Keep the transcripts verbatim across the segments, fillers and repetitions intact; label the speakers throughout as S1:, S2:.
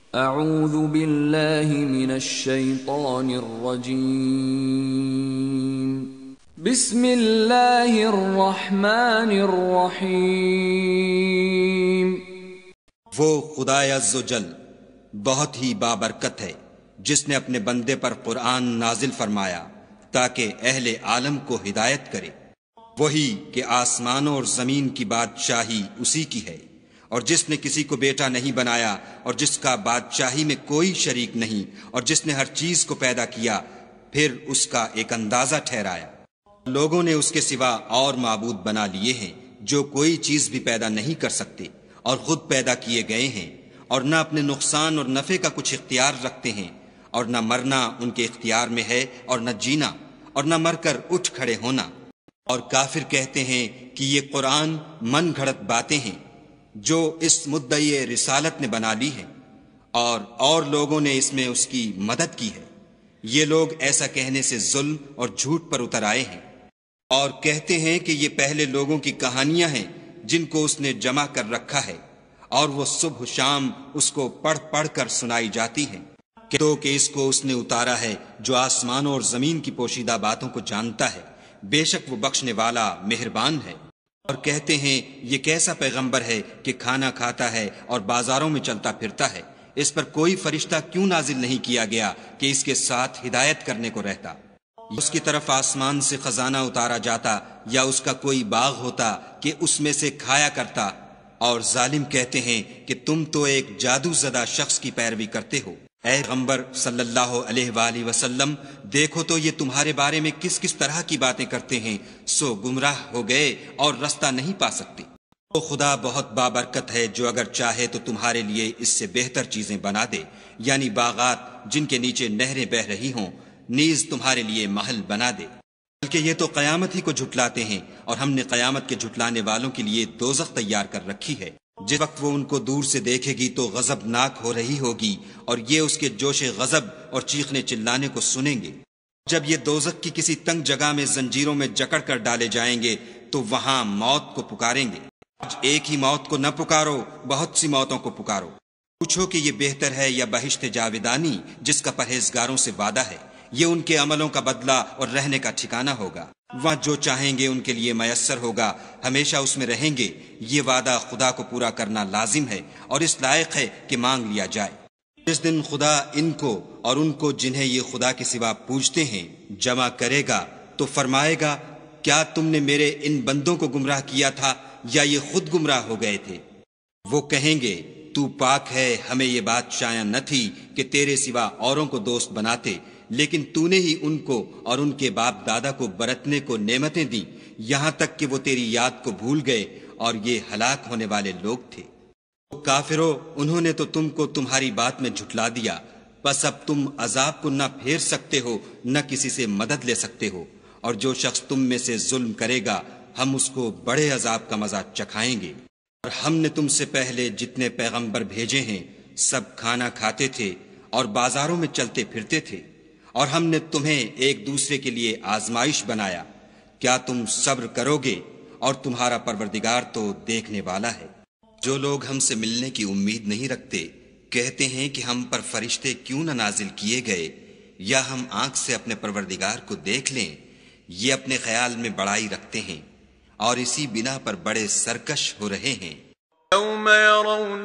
S1: اعوذ باللہ من الشیطان الرجیم بسم اللہ الرحمن الرحیم۔
S2: وہ خدائے عز و جل بہت ہی بابرکت ہے جس نے اپنے بندے پر قرآن نازل فرمایا تاکہ اہل عالم کو ہدایت کرے۔ وہی کہ آسمانوں اور زمین کی بادشاہی اسی کی ہے، اور جس نے کسی کو بیٹا نہیں بنایا، اور جس کا بادشاہی میں کوئی شریک نہیں، اور جس نے ہر چیز کو پیدا کیا پھر اس کا ایک اندازہ ٹھہرایا۔ لوگوں نے اس کے سوا اور معبود بنا لیے ہیں جو کوئی چیز بھی پیدا نہیں کر سکتے اور خود پیدا کیے گئے ہیں، اور نہ اپنے نقصان اور نفع کا کچھ اختیار رکھتے ہیں، اور نہ مرنا ان کے اختیار میں ہے اور نہ جینا، اور نہ مر کر اٹھ کھڑے ہونا۔ اور کافر کہتے ہیں کہ یہ قرآن من گھڑت باتیں ہیں جو اس مدعی رسالت نے بنا لی ہیں، اور اور لوگوں نے اس میں اس کی مدد کی ہے۔ یہ لوگ ایسا کہنے سے ظلم اور جھوٹ پر اتر آئے ہیں، اور کہتے ہیں کہ یہ پہلے لوگوں کی کہانیاں ہیں جن کو اس نے جمع کر رکھا ہے، اور وہ صبح شام اس کو پڑھ پڑھ کر سنائی جاتی ہیں۔ کہ تو کہ اس کو اس نے اتارا ہے جو آسمانوں اور زمین کی پوشیدہ باتوں کو جانتا ہے، بے شک وہ بخشنے والا مہربان ہے۔ اور کہتے ہیں یہ کیسا پیغمبر ہے کہ کھانا کھاتا ہے اور بازاروں میں چلتا پھرتا ہے، اس پر کوئی فرشتہ کیوں نازل نہیں کیا گیا کہ اس کے ساتھ ہدایت کرنے کو رہتا؟ اس کی طرف آسمان سے خزانہ اتارا جاتا یا اس کا کوئی باغ ہوتا کہ اس میں سے کھایا کرتا۔ اور ظالم کہتے ہیں کہ تم تو ایک جادو زدہ شخص کی پیروی کرتے ہو۔ اے پیغمبر صلی اللہ علیہ وآلہ وسلم، دیکھو تو یہ تمہارے بارے میں کس کس طرح کی باتیں کرتے ہیں، سو گمراہ ہو گئے اور رستہ نہیں پا سکتے۔ تو خدا بہت بابرکت ہے جو اگر چاہے تو تمہارے لیے اس سے بہتر چیزیں بنا دے، یعنی باغات جن کے نیچے نہریں بہہ رہی ہوں، نیز تمہارے لیے محل بنا دے۔ بلکہ یہ تو قیامت ہی کو جھٹلاتے ہیں، اور ہم نے قیامت کے جھٹلانے والوں کے لیے دوزخ تیار کر رکھی ہے۔ جس وقت وہ ان کو دور سے دیکھے گی تو غضبناک ہو رہی ہوگی، اور یہ اس کے جوش غضب اور چیخنے چلانے کو سنیں گے۔ جب یہ دوزخ کی کسی تنگ جگہ میں زنجیروں میں جکڑ کر ڈالے جائیں گے تو وہاں موت کو پکاریں گے۔ آج ایک ہی موت کو نہ پکارو، بہت سی موتوں کو پکارو۔ پوچھو کہ یہ بہتر ہے یا بہشت جاودانی جس کا پرہیزگاروں سے وعدہ ہے، یہ ان کے عملوں کا بدلہ اور رہنے کا ٹھکانہ ہوگا۔ وہاں جو چاہیں گے ان کے لیے میسر ہوگا، ہمیشہ اس میں رہیں گے۔ یہ وعدہ خدا کو پورا کرنا لازم ہے اور اس لائق ہے کہ مانگ لیا جائے۔ جس دن خدا ان کو اور ان کو جنہیں یہ خدا کے سوا پوجتے ہیں جمع کرے گا تو فرمائے گا، کیا تم نے میرے ان بندوں کو گمراہ کیا تھا یا یہ خود گمراہ ہو گئے تھے؟ وہ کہیں گے، تو پاک ہے، ہمیں یہ بات شایع نہ تھی کہ تیرے سوا اوروں کو دوست بناتے، لیکن تو نے ہی ان کو اور ان کے باپ دادا کو برتنے کو نعمتیں دیں، یہاں تک کہ وہ تیری یاد کو بھول گئے، اور یہ ہلاک ہونے والے لوگ تھے۔ کافرو، انہوں نے تو تم کو تمہاری بات میں جھٹلا دیا، بس اب تم عذاب کو نہ پھیر سکتے ہو نہ کسی سے مدد لے سکتے ہو، اور جو شخص تم میں سے ظلم کرے گا ہم اس کو بڑے عذاب کا مزہ چکھائیں گے۔ اور ہم نے تم سے پہلے جتنے پیغمبر بھیجے ہیں سب کھانا کھاتے تھے اور بازاروں میں چلتے پھرتے تھے، اور ہم نے تمہیں ایک دوسرے کے لیے آزمائش بنایا۔ کیا تم صبر کرو گے؟ اور تمہارا پروردگار تو دیکھنے والا ہے۔ جو لوگ ہم سے ملنے کی امید نہیں رکھتے کہتے ہیں کہ ہم پر فرشتے کیوں نہ نازل کیے گئے، یا ہم آنکھ سے اپنے پروردگار کو دیکھ لیں۔ یہ اپنے خیال میں بڑائی رکھتے ہیں اور اسی بنا پر بڑے سرکش ہو رہے ہیں۔
S3: يوم يرون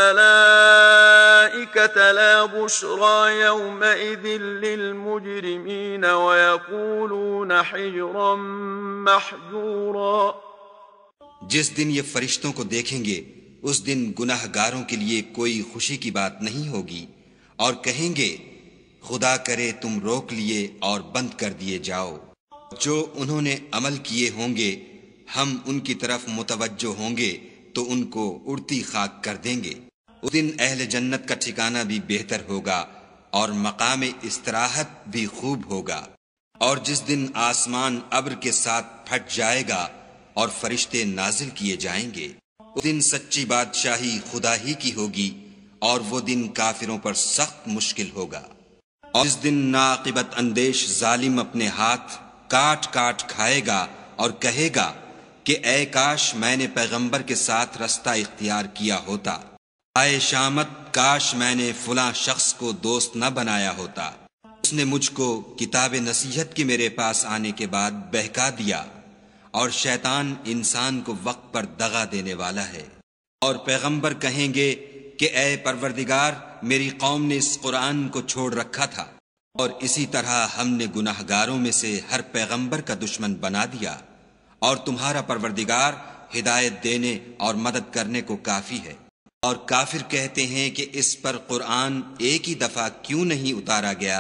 S3: الملائكة لا بشرى يومئذ للمجرمين ويقولون حجرا محجورا۔
S2: جس دن یہ فرشتوں کو دیکھیں گے اس دن گناہ گاروں کے لیے کوئی خوشی کی بات نہیں ہوگی، اور کہیں گے خدا کرے تم روک لیے اور بند کر دیے جاؤ۔ جو انہوں نے عمل کیے ہوں گے ہم ان کی طرف متوجہ ہوں گے تو ان کو اڑتی خاک کر دیں گے۔ اس دن اہل جنت کا ٹھکانہ بھی بہتر ہوگا اور مقام استراحت بھی خوب ہوگا۔ اور جس دن آسمان ابر کے ساتھ پھٹ جائے گا اور فرشتے نازل کیے جائیں گے، اس دن سچی بادشاہی خدا ہی کی ہوگی، اور وہ دن کافروں پر سخت مشکل ہوگا۔ اور اس دن ناعاقبت اندیش ظالم اپنے ہاتھ کاٹ کاٹ کھائے گا اور کہے گا کہ اے کاش میں نے پیغمبر کے ساتھ رستہ اختیار کیا ہوتا۔ آئے شامت، کاش میں نے فلاں شخص کو دوست نہ بنایا ہوتا، اس نے مجھ کو کتاب نصیحت کے میرے پاس آنے کے بعد بہکا دیا، اور شیطان انسان کو وقت پر دغا دینے والا ہے۔ اور پیغمبر کہیں گے کہ اے پروردگار، میری قوم نے اس قرآن کو چھوڑ رکھا تھا، اور اسی طرح ہم نے گناہ گاروں میں سے ہر پیغمبر کا دشمن بنا دیا، اور تمہارا پروردگار ہدایت دینے اور مدد کرنے کو کافی ہے۔ اور کافر کہتے ہیں کہ اس پر قرآن ایک ہی دفعہ کیوں نہیں اتارا گیا؟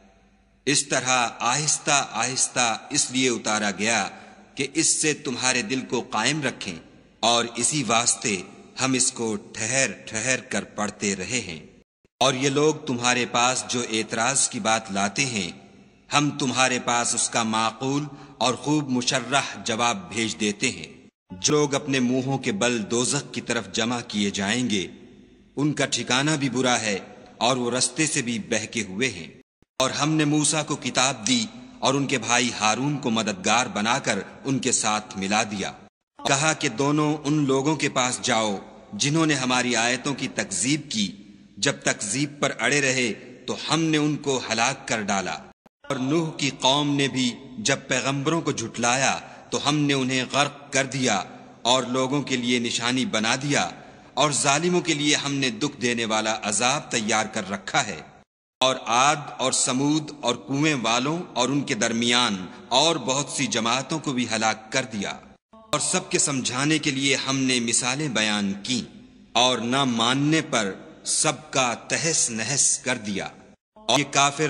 S2: اس طرح آہستہ آہستہ اس لیے اتارا گیا کہ اس سے تمہارے دل کو قائم رکھیں، اور اسی واسطے ہم اس کو ٹھہر ٹھہر کر پڑھتے رہے ہیں۔ اور یہ لوگ تمہارے پاس جو اعتراض کی بات لاتے ہیں، ہم تمہارے پاس اس کا معقول اور خوب مشرح جواب بھیج دیتے ہیں۔ جو لوگ اپنے منہوں کے بل دوزخ کی طرف جمع کیے جائیں گے، ان کا ٹھکانہ بھی برا ہے، اور وہ رستے سے بھی بہکے ہوئے ہیں۔ اور ہم نے موسیٰ کو کتاب دی اور ان کے بھائی ہارون کو مددگار بنا کر ان کے ساتھ ملا دیا، کہا کہ دونوں ان لوگوں کے پاس جاؤ جنہوں نے ہماری آیتوں کی تکذیب کی، جب تکذیب پر اڑے رہے تو ہم نے ان کو ہلاک کر ڈالا۔ اور نوح کی قوم نے بھی جب پیغمبروں کو جھٹلایا تو ہم نے انہیں غرق کر دیا اور لوگوں کے لیے نشانی بنا دیا، اور ظالموں کے لیے ہم نے دکھ دینے والا عذاب تیار کر رکھا ہے۔ اور عاد اور سمود اور کنویں والوں اور ان کے درمیان اور بہت سی جماعتوں کو بھی ہلاک کر دیا، اور سب کے سمجھانے کے لیے ہم نے مثالیں بیان کی، اور نہ ماننے پر سب کا تہس نہس کر دیا۔ اور یہ کافر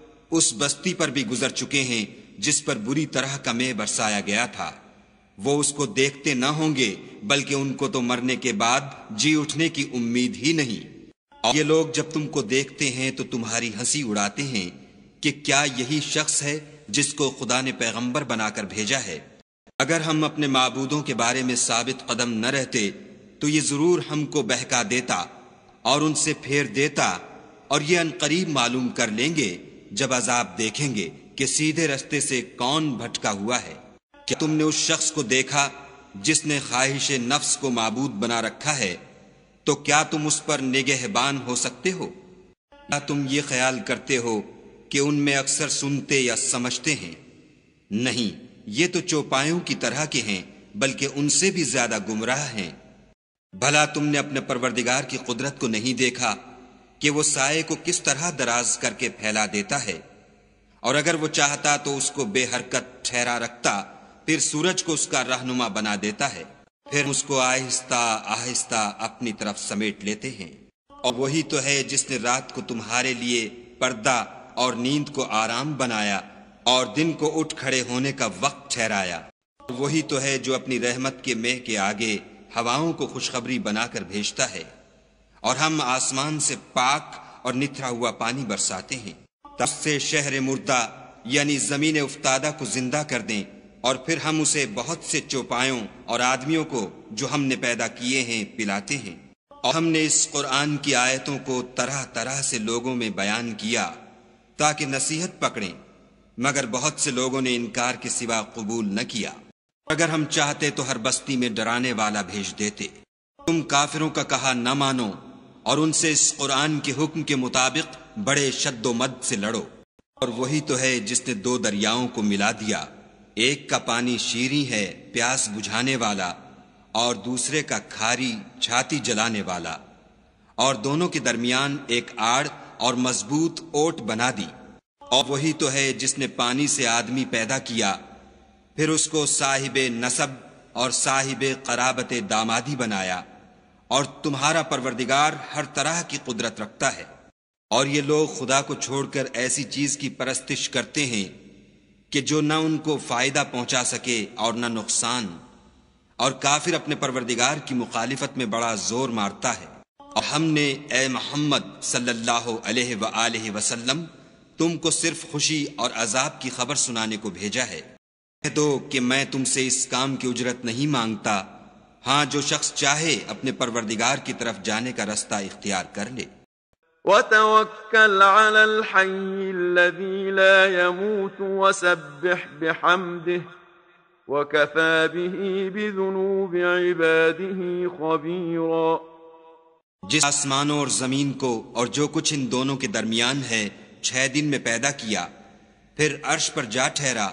S2: اس بستی پر بھی گزر چکے ہیں جس پر بری طرح کا مے برسایا گیا تھا، وہ اس کو دیکھتے نہ ہوں گے، بلکہ ان کو تو مرنے کے بعد جی اٹھنے کی امید ہی نہیں۔ اور یہ لوگ جب تم کو دیکھتے ہیں تو تمہاری ہنسی اڑاتے ہیں کہ کیا یہی شخص ہے جس کو خدا نے پیغمبر بنا کر بھیجا ہے؟ اگر ہم اپنے معبودوں کے بارے میں ثابت قدم نہ رہتے تو یہ ضرور ہم کو بہکا دیتا اور ان سے پھیر دیتا، اور یہ عنقریب معلوم کر لیں گے جب عذاب دیکھیں گے کہ سیدھے رستے سے کون بھٹکا ہوا ہے۔ کیا تم نے اس شخص کو دیکھا جس نے خواہش نفس کو معبود بنا رکھا ہے؟ تو کیا تم اس پر نگہبان ہو سکتے ہو؟ کیا تم یہ خیال کرتے ہو کہ ان میں اکثر سنتے یا سمجھتے ہیں؟ نہیں، یہ تو چوپایوں کی طرح کے ہیں، بلکہ ان سے بھی زیادہ گمراہ ہیں۔ بھلا تم نے اپنے پروردگار کی قدرت کو نہیں دیکھا کہ وہ سائے کو کس طرح دراز کر کے پھیلا دیتا ہے؟ اور اگر وہ چاہتا تو اس کو بے حرکت ٹھہرا رکھتا، پھر سورج کو اس کا رہنما بنا دیتا ہے، پھر اس کو آہستہ آہستہ اپنی طرف سمیٹ لیتے ہیں۔ اور وہی تو ہے جس نے رات کو تمہارے لیے پردہ اور نیند کو آرام بنایا، اور دن کو اٹھ کھڑے ہونے کا وقت ٹھہرایا۔ اور وہی تو ہے جو اپنی رحمت کے مہ کے آگے ہواؤں کو خوشخبری بنا کر بھیجتا ہے، اور ہم آسمان سے پاک اور نتھرا ہوا پانی برساتے ہیں، تب سے شہر مردہ یعنی زمین افتادہ کو زندہ کر دیں، اور پھر ہم اسے بہت سے چوپایوں اور آدمیوں کو جو ہم نے پیدا کیے ہیں پلاتے ہیں۔ اور ہم نے اس قرآن کی آیتوں کو طرح طرح سے لوگوں میں بیان کیا تاکہ نصیحت پکڑیں، مگر بہت سے لوگوں نے انکار کے سوا قبول نہ کیا۔ اگر ہم چاہتے تو ہر بستی میں ڈرانے والا بھیج دیتے۔ تم کافروں کا کہا نہ مانو، اور ان سے اس قرآن کے حکم کے مطابق بڑے شد و مد سے لڑو۔ اور وہی تو ہے جس نے دو دریاؤں کو ملا دیا، ایک کا پانی شیریں ہے پیاس بجھانے والا، اور دوسرے کا کھاری چھاتی جلانے والا، اور دونوں کے درمیان ایک آڑ اور مضبوط اوٹ بنا دی۔ اور وہی تو ہے جس نے پانی سے آدمی پیدا کیا، پھر اس کو صاحب نسب اور صاحب قرابت دامادی بنایا، اور تمہارا پروردگار ہر طرح کی قدرت رکھتا ہے۔ اور یہ لوگ خدا کو چھوڑ کر ایسی چیز کی پرستش کرتے ہیں کہ جو نہ ان کو فائدہ پہنچا سکے اور نہ نقصان، اور کافر اپنے پروردگار کی مخالفت میں بڑا زور مارتا ہے۔ اور ہم نے اے محمد صلی اللہ علیہ وآلہ وسلم تم کو صرف خوشی اور عذاب کی خبر سنانے کو بھیجا ہے۔ کہہ دو کہ میں تم سے اس کام کی اجرت نہیں مانگتا، ہاں جو شخص چاہے اپنے پروردگار کی طرف جانے کا رستہ اختیار کر لے۔
S3: وَتَوَكَّلْ عَلَى الْحَيِّ الَّذِي لَا يَمُوتُ وَسَبِّحْ بِحَمْدِهِ وَكَفَى بِهِ بِذُنُوبِ عِبَادِهِ خَبِيرًا۔
S2: جس آسمانوں اور زمین کو اور جو کچھ ان دونوں کے درمیان ہے چھ دن میں پیدا کیا، پھر عرش پر جا ٹھہرا،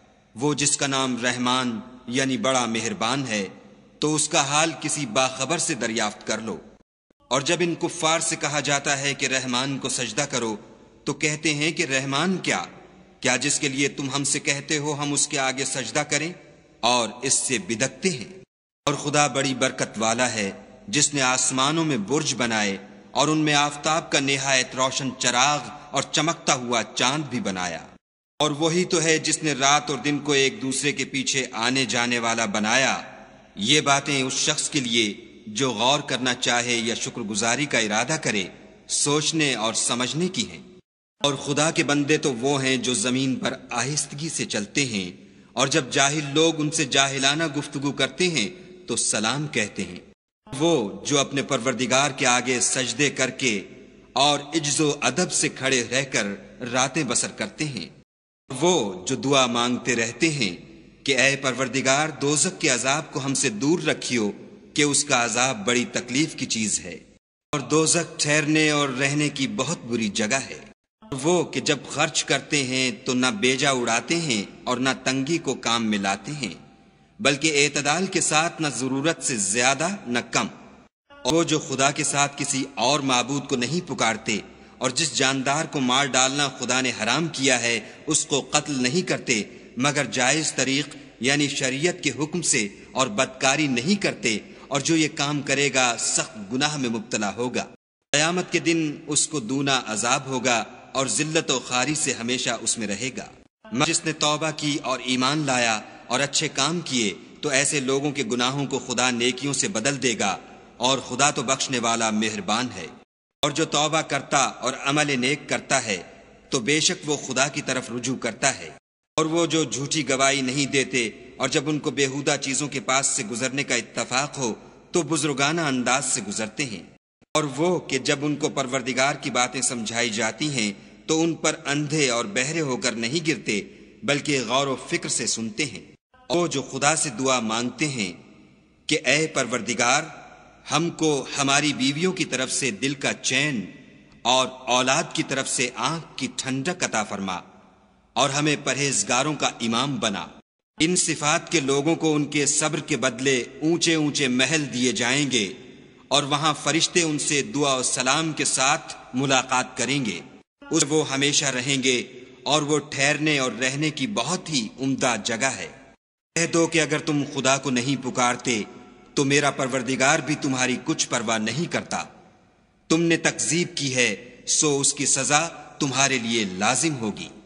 S2: وہ جس کا نام رحمان یعنی بڑا مہربان ہے، تو اس کا حال کسی باخبر سے دریافت کر لو۔ اور جب ان کفار سے کہا جاتا ہے کہ رحمان کو سجدہ کرو تو کہتے ہیں کہ رحمان کیا کیا جس کے لیے تم ہم سے کہتے ہو ہم اس کے آگے سجدہ کریں، اور اس سے بدکتے ہیں۔ اور خدا بڑی برکت والا ہے جس نے آسمانوں میں برج بنائے اور ان میں آفتاب کا نہایت روشن چراغ اور چمکتا ہوا چاند بھی بنایا۔ اور وہی تو ہے جس نے رات اور دن کو ایک دوسرے کے پیچھے آنے جانے والا بنایا۔ یہ باتیں اس شخص کے لیے جو غور کرنا چاہے یا شکر گزاری کا ارادہ کرے سوچنے اور سمجھنے کی ہیں۔ اور خدا کے بندے تو وہ ہیں جو زمین پر آہستگی سے چلتے ہیں، اور جب جاہل لوگ ان سے جاہلانہ گفتگو کرتے ہیں تو سلام کہتے ہیں۔ وہ جو اپنے پروردگار کے آگے سجدے کر کے اور عجز و ادب سے کھڑے رہ کر راتیں بسر کرتے ہیں، وہ جو دعا مانگتے رہتے ہیں کہ اے پروردگار دوزخ کے عذاب کو ہم سے دور رکھیو کہ اس کا عذاب بڑی تکلیف کی چیز ہے، اور دوزخ ٹھہرنے اور رہنے کی بہت بری جگہ ہے۔ وہ کہ جب خرچ کرتے ہیں تو نہ بیجا اڑاتے ہیں اور نہ تنگی کو کام میں لاتے ہیں، بلکہ اعتدال کے ساتھ نہ ضرورت سے زیادہ نہ کم۔ اور وہ جو خدا کے ساتھ کسی اور معبود کو نہیں پکارتے، اور جس جاندار کو مار ڈالنا خدا نے حرام کیا ہے اس کو قتل نہیں کرتے مگر جائز طریق یعنی شریعت کے حکم سے، اور بدکاری نہیں کرتے، اور جو یہ کام کرے گا سخت گناہ میں مبتلا ہوگا۔ قیامت کے دن اس کو دونا عذاب ہوگا اور ذلت و خواری سے ہمیشہ اس میں رہے گا۔ جس نے توبہ کی اور ایمان لایا اور اچھے کام کیے تو ایسے لوگوں کے گناہوں کو خدا نیکیوں سے بدل دے گا، اور خدا تو بخشنے والا مہربان ہے۔ اور جو توبہ کرتا اور عمل نیک کرتا ہے تو بے شک وہ خدا کی طرف رجوع کرتا ہے۔ اور وہ جو جھوٹی گواہی نہیں دیتے، اور جب ان کو بیہودہ چیزوں کے پاس سے گزرنے کا اتفاق ہو تو بزرگانہ انداز سے گزرتے ہیں۔ اور وہ کہ جب ان کو پروردگار کی باتیں سمجھائی جاتی ہیں تو ان پر اندھے اور بہرے ہو کر نہیں گرتے بلکہ غور و فکر سے سنتے ہیں۔ اور وہ جو خدا سے دعا مانگتے ہیں کہ اے پروردگار ہم کو ہماری بیویوں کی طرف سے دل کا چین اور اولاد کی طرف سے آنکھ کی ٹھنڈک عطا فرما، اور ہمیں پرہیزگاروں کا امام بنا۔ ان صفات کے لوگوں کو ان کے صبر کے بدلے اونچے اونچے محل دیے جائیں گے، اور وہاں فرشتے ان سے دعا و سلام کے ساتھ ملاقات کریں گے۔ اس وہ ہمیشہ رہیں گے، اور وہ ٹھہرنے اور رہنے کی بہت ہی عمدہ جگہ ہے۔ کہہ دو کہ اگر تم خدا کو نہیں پکارتے تو میرا پروردگار بھی تمہاری کچھ پرواہ نہیں کرتا۔ تم نے تکذیب کی ہے سو اس کی سزا تمہارے لیے لازم ہوگی۔